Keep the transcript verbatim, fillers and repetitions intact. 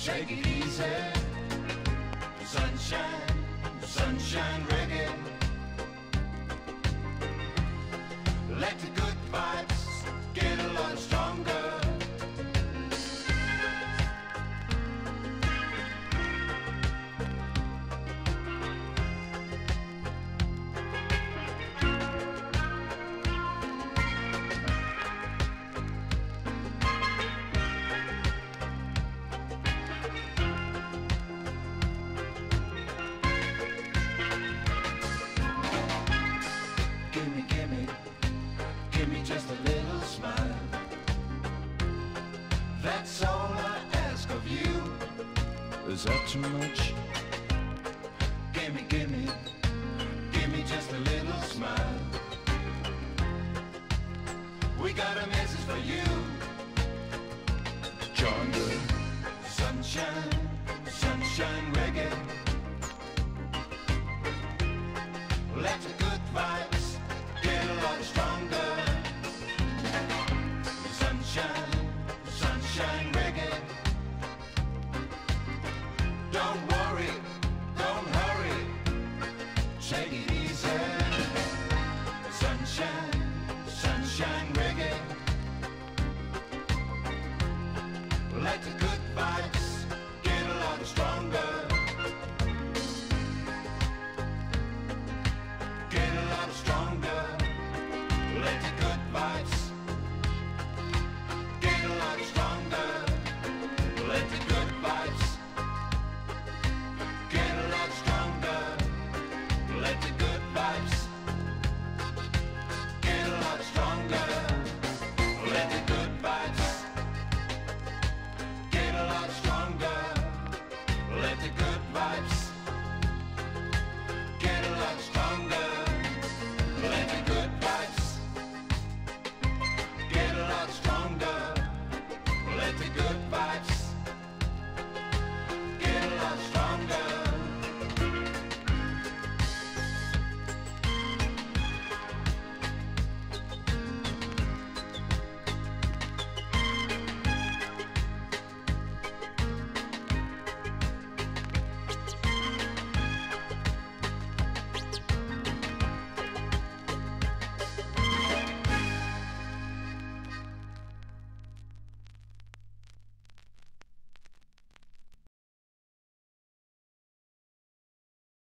Take it easy. Sunshine, sunshine reggae. Let the good vibes get a lot stronger. Give me just a little smile. That's all I ask of you. Is that too much? Give me, give me, give me just a little smile. We got a message for you.